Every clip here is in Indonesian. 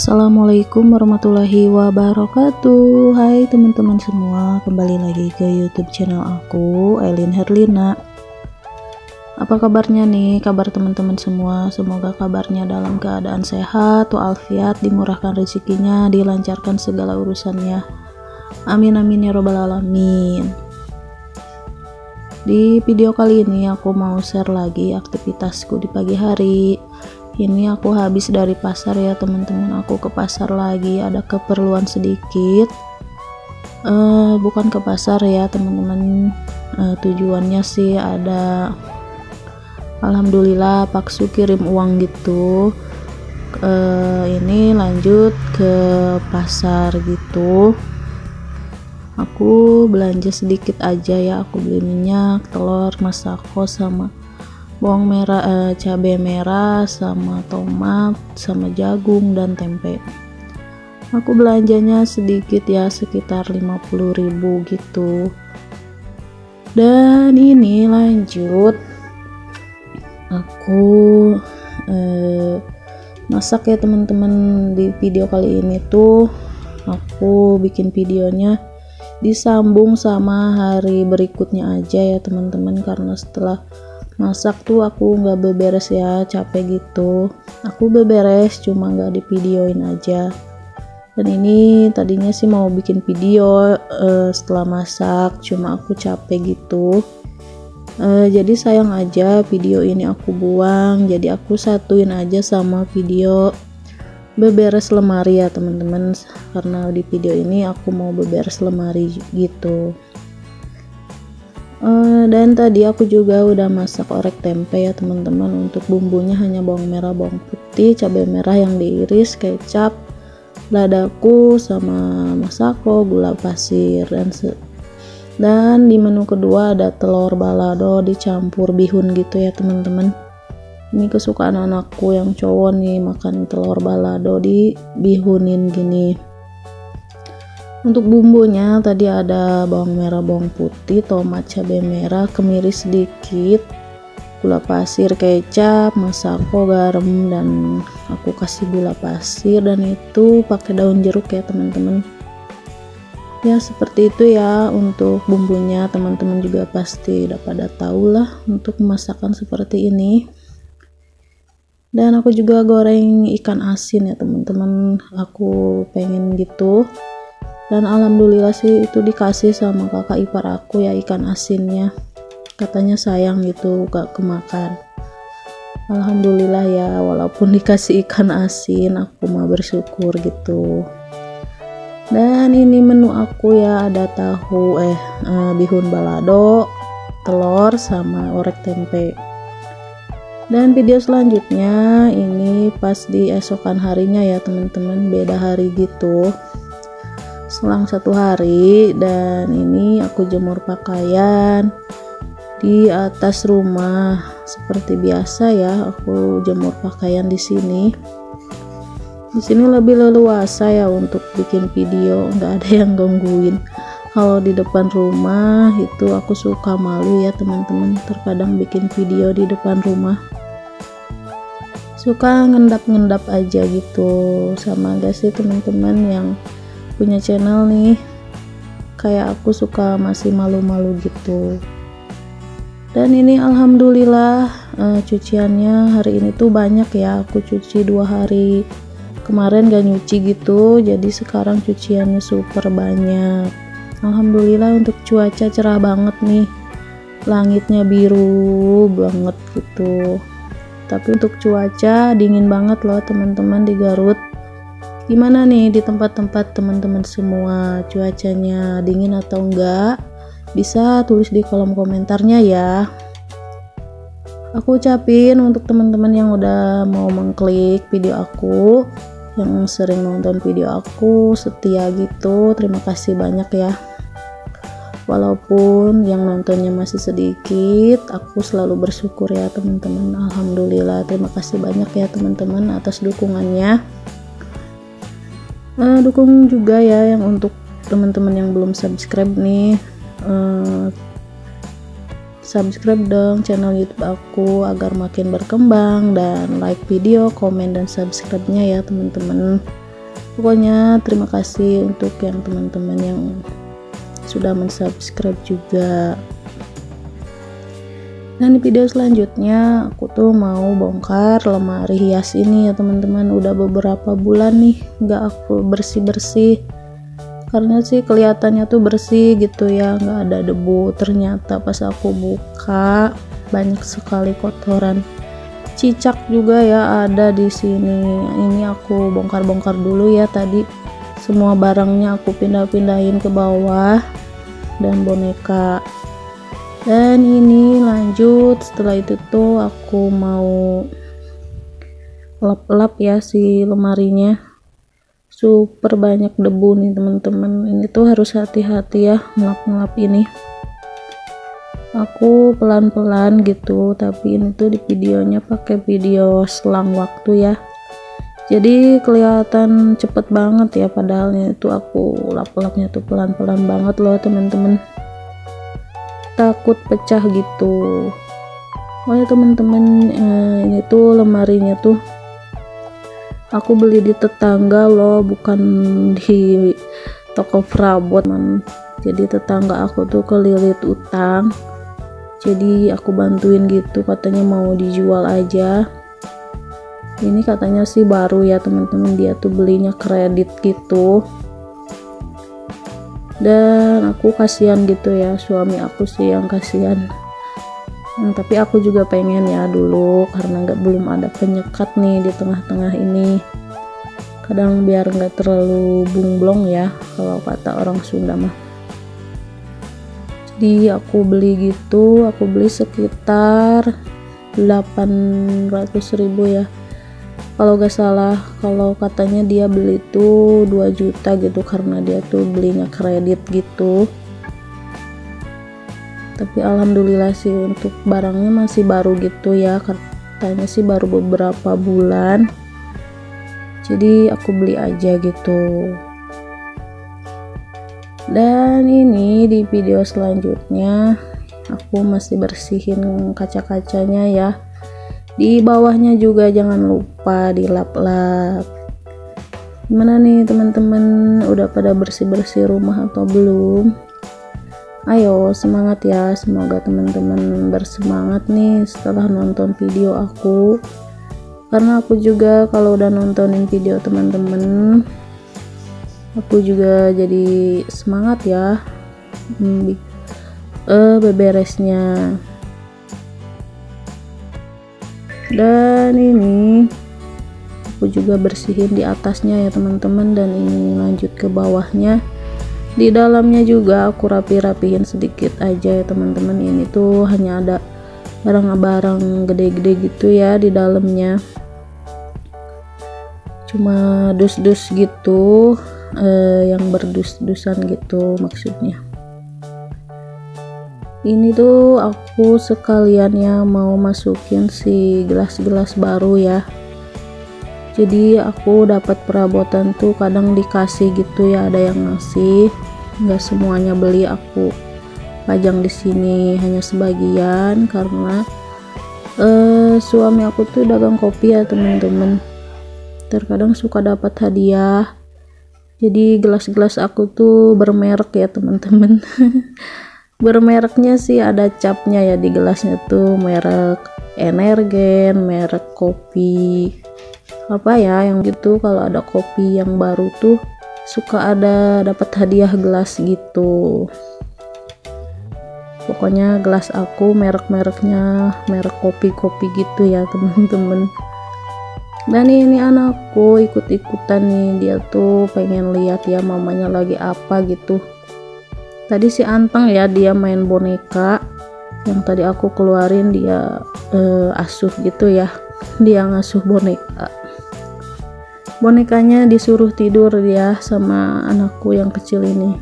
Assalamualaikum warahmatullahi wabarakatuh. Hai teman-teman semua, kembali lagi ke YouTube channel aku, Ailin Herlina. Apa kabarnya nih, kabar teman-teman semua? Semoga kabarnya dalam keadaan sehat, walafiat, dimurahkan rezekinya, dilancarkan segala urusannya. Amin amin ya robbal alamin. Di video kali ini aku mau share lagi aktivitasku di pagi hari. Ini aku habis dari pasar ya teman-teman, aku ke pasar lagi, ada keperluan sedikit. Bukan ke pasar ya teman-teman, tujuannya sih ada, alhamdulillah Pak Su kirim uang gitu. Ini lanjut ke pasar gitu. Aku belanja sedikit aja ya, aku beli minyak, telur, masako, sama bawang merah, cabai merah, sama tomat, sama jagung dan tempe. Aku belanjanya sedikit ya, sekitar 50.000 gitu. Dan ini lanjut aku masak ya teman-teman. Di video kali ini tuh aku bikin videonya disambung sama hari berikutnya aja ya teman-teman, karena setelah masak tuh aku nggak beberes ya, capek gitu. Aku beberes cuma nggak di videoin aja. Dan ini tadinya sih mau bikin video setelah masak, cuma aku capek gitu. Jadi sayang aja video ini aku buang, jadi aku satuin aja sama video beberes lemari ya teman-teman, karena di video ini aku mau beberes lemari gitu. Dan tadi aku juga udah masak orek tempe ya teman-teman. Untuk bumbunya hanya bawang merah, bawang putih, cabai merah yang diiris, kecap, ladaku, sama masako, gula pasir, dan di menu kedua ada telur balado dicampur bihun gitu ya teman-teman. Ini kesukaan anakku yang cowok nih, makan telur balado di bihunin gini. Untuk bumbunya tadi ada bawang merah, bawang putih, tomat, cabai merah, kemiri sedikit, gula pasir, kecap, masako, garam, dan aku kasih gula pasir, dan itu pakai daun jeruk ya teman-teman. Ya seperti itu ya untuk bumbunya, teman-teman juga pasti udah pada tahu lah untuk masakan seperti ini. Dan aku juga goreng ikan asin ya teman-teman, aku pengen gitu. Dan alhamdulillah sih itu dikasih sama kakak ipar aku ya ikan asinnya, katanya sayang gitu gak kemakan. Alhamdulillah ya, walaupun dikasih ikan asin aku mah bersyukur gitu. Dan ini menu aku ya, ada tahu bihun balado, telur, sama orek tempe. Dan video selanjutnya ini pas di esokan harinya ya teman-teman, beda hari gitu, selang 1 hari. Dan ini aku jemur pakaian di atas rumah seperti biasa ya, aku jemur pakaian di sini. Di sini lebih leluasa ya untuk bikin video, nggak ada yang gangguin. Kalau di depan rumah itu aku suka malu ya teman-teman, terkadang bikin video di depan rumah suka ngendap-ngendap aja gitu. Sama gak sih teman-teman yang punya channel nih, kayak aku suka masih malu-malu gitu. Dan ini alhamdulillah cuciannya hari ini tuh banyak ya, aku cuci 2 hari kemarin gak nyuci gitu, jadi sekarang cuciannya super banyak. Alhamdulillah untuk cuaca cerah banget nih, langitnya biru banget gitu. Tapi untuk cuaca dingin banget loh teman-teman di Garut. Gimana nih di tempat-tempat teman-teman semua, cuacanya dingin atau enggak? Bisa tulis di kolom komentarnya ya. Aku ucapin untuk teman-teman yang udah mau mengklik video aku, yang sering nonton video aku, setia gitu, terima kasih banyak ya. Walaupun yang nontonnya masih sedikit, aku selalu bersyukur ya teman-teman. Alhamdulillah, terima kasih banyak ya teman-teman atas dukungannya. Dukung juga ya yang untuk teman-teman yang belum subscribe nih, subscribe dong channel YouTube aku agar makin berkembang, dan like video, komen, dan subscribe-nya ya teman-teman. Pokoknya terima kasih untuk yang teman-teman yang sudah mensubscribe juga. Dan di video selanjutnya aku tuh mau bongkar lemari hias ini ya teman-teman. Udah beberapa bulan nih nggak aku bersih-bersih, karena sih kelihatannya tuh bersih gitu ya, nggak ada debu. Ternyata pas aku buka banyak sekali kotoran, cicak juga ya ada di sini. Ini aku bongkar-bongkar dulu ya. Tadi semua barangnya aku pindah-pindahin ke bawah dan boneka. Dan ini lanjut, setelah itu tuh aku mau lap-lap ya si lemarinya. Super banyak debu nih teman-teman. Ini tuh harus hati-hati ya ngelap-ngelap ini. Aku pelan-pelan gitu, tapi ini tuh di videonya pakai video selang waktu ya. Jadi kelihatan cepet banget ya, padahal itu aku lap-lapnya tuh pelan-pelan banget loh teman-teman. Takut pecah gitu. Oh ya teman-teman, ini tuh lemarinya tuh aku beli di tetangga loh, bukan di toko perabot. Jadi tetangga aku tuh kelilit utang, jadi aku bantuin gitu, katanya mau dijual aja. Ini katanya sih baru ya teman-teman, dia tuh belinya kredit gitu. Dan aku kasihan gitu ya, suami aku sih yang kasihan. Tapi aku juga pengen ya dulu, karena belum ada penyekat nih di tengah-tengah ini. Kadang biar nggak terlalu bunglong ya, kalau kata orang Sunda mah. Jadi aku beli gitu, aku beli sekitar 800.000 ya kalau gak salah. Kalau katanya dia beli tuh 2 juta gitu, karena dia tuh belinya kredit gitu. Tapi alhamdulillah sih untuk barangnya masih baru gitu ya, katanya sih baru beberapa bulan. Jadi aku beli aja gitu. Dan ini di video selanjutnya aku masih bersihin kaca-kacanya ya. Di bawahnya juga jangan lupa dilap-lap. Gimana nih teman-teman, udah pada bersih-bersih rumah atau belum? Ayo semangat ya, semoga teman-teman bersemangat nih setelah nonton video aku. Karena aku juga kalau udah nontonin video teman-teman, aku juga jadi semangat ya beberesnya. Dan ini aku juga bersihin di atasnya ya teman-teman, dan ini lanjut ke bawahnya. Di dalamnya juga aku rapi-rapihin sedikit aja ya teman-teman. Ini tuh hanya ada barang-barang gede-gede gitu ya di dalamnya, cuma dus-dus gitu, yang berdus-dusan gitu maksudnya. Ini tuh aku sekaliannya mau masukin si gelas-gelas baru ya. Jadi aku dapat perabotan tuh kadang dikasih gitu ya, ada yang ngasih, nggak semuanya beli aku pajang di sini, hanya sebagian, karena suami aku tuh dagang kopi ya teman-teman. Terkadang suka dapat hadiah. Jadi gelas-gelas aku tuh bermerek ya teman-teman. Bermereknya sih ada capnya ya di gelasnya tuh, merek Energen, merek kopi apa ya yang gitu. Kalau ada kopi yang baru tuh suka ada dapat hadiah gelas gitu. Pokoknya gelas aku merek-mereknya merek kopi-kopi gitu ya teman-teman. Dan ini anakku ikut-ikutan nih, dia tuh pengen lihat ya mamanya lagi apa gitu. Tadi si Anteng ya, dia main boneka yang tadi aku keluarin, dia asuh gitu ya, dia ngasuh bonekanya disuruh tidur dia sama anakku yang kecil ini.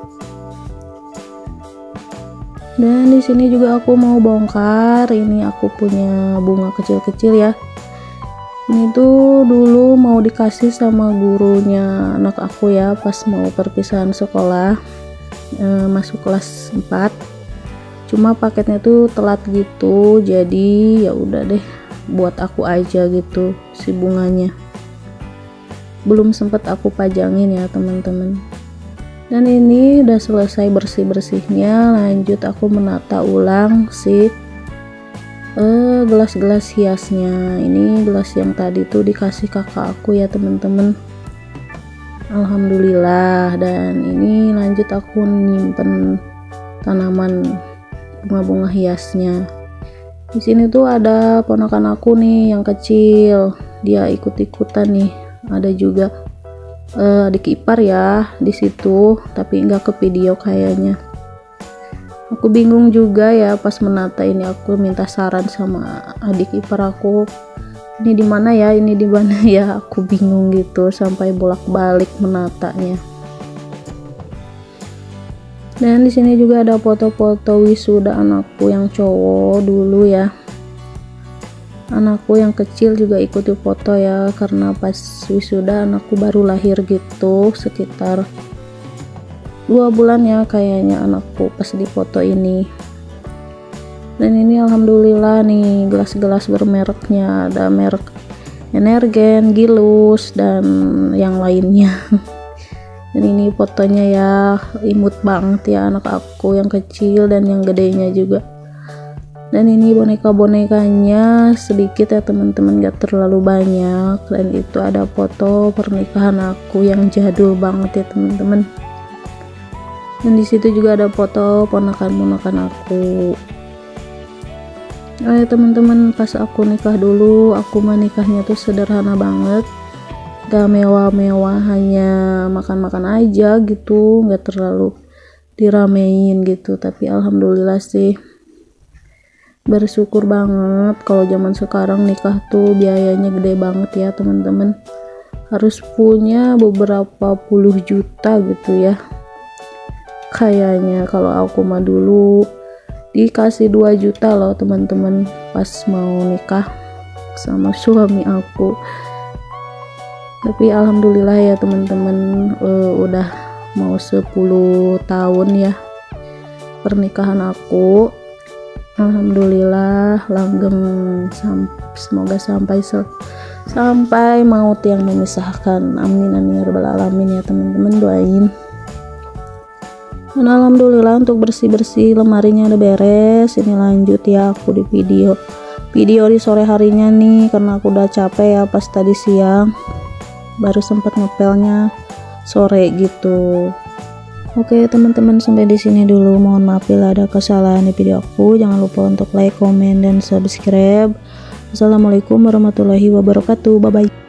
Dan di sini juga aku mau bongkar, ini aku punya bunga kecil-kecil ya. Ini tuh dulu mau dikasih sama gurunya anak aku ya pas mau perpisahan sekolah, masuk kelas 4. Cuma paketnya tuh telat gitu, jadi ya udah deh buat aku aja gitu si bunganya. belum sempat aku pajangin ya teman-teman. Dan ini udah selesai bersih-bersihnya, lanjut aku menata ulang si gelas-gelas hiasnya. Ini gelas yang tadi tuh dikasih kakak aku ya teman-teman, alhamdulillah. Dan ini lanjut aku nyimpen tanaman bunga-bunga hiasnya. Di sini tuh ada ponakan aku nih yang kecil, dia ikut-ikutan nih. Ada juga adik ipar ya di situ, tapi nggak ke video kayaknya. Aku bingung juga ya pas menata ini, aku minta saran sama adik ipar aku, ini di mana ya, ini di mana ya. Aku bingung gitu sampai bolak-balik menatanya. Dan di sini juga ada foto-foto wisuda anakku yang cowok dulu ya. Anakku yang kecil juga ikuti foto ya, karena pas wisuda anakku baru lahir gitu, sekitar 2 bulan ya kayaknya anakku pas di foto ini. Dan ini alhamdulillah nih gelas-gelas bermereknya, ada merek Energen, Gilus, dan yang lainnya. Dan ini fotonya ya, imut banget ya anak aku yang kecil dan yang gedenya juga. Dan ini boneka-bonekanya sedikit ya teman-teman, gak terlalu banyak. Dan itu ada foto pernikahan aku yang jadul banget ya teman-teman. Dan di situ juga ada foto ponakan-ponakan aku. Nah ya teman-teman, pas aku nikah dulu, aku mah nikahnya tuh sederhana banget, gak mewah-mewah, hanya makan-makan aja gitu, gak terlalu diramein gitu. Tapi alhamdulillah sih, bersyukur banget. Kalau zaman sekarang nikah tuh biayanya gede banget ya teman-teman, harus punya beberapa puluh juta gitu ya kayaknya. Kalau aku mah dulu dikasih 2 juta loh teman-teman pas mau nikah sama suami aku. Tapi alhamdulillah ya teman-teman, udah mau 10 tahun ya pernikahan aku, alhamdulillah langgeng. Semoga sampai maut yang memisahkan, amin amin ya rabbal alamin ya teman-teman, doain. Dan alhamdulillah untuk bersih-bersih lemarinya udah beres. Ini lanjut ya aku di video di sore harinya nih, karena aku udah capek ya pas tadi siang, baru sempat ngepelnya sore gitu. Oke teman-teman, sampai di sini dulu. Mohon maaf bila ada kesalahan di video aku. Jangan lupa untuk like, komen, dan subscribe. Assalamualaikum warahmatullahi wabarakatuh. Bye bye.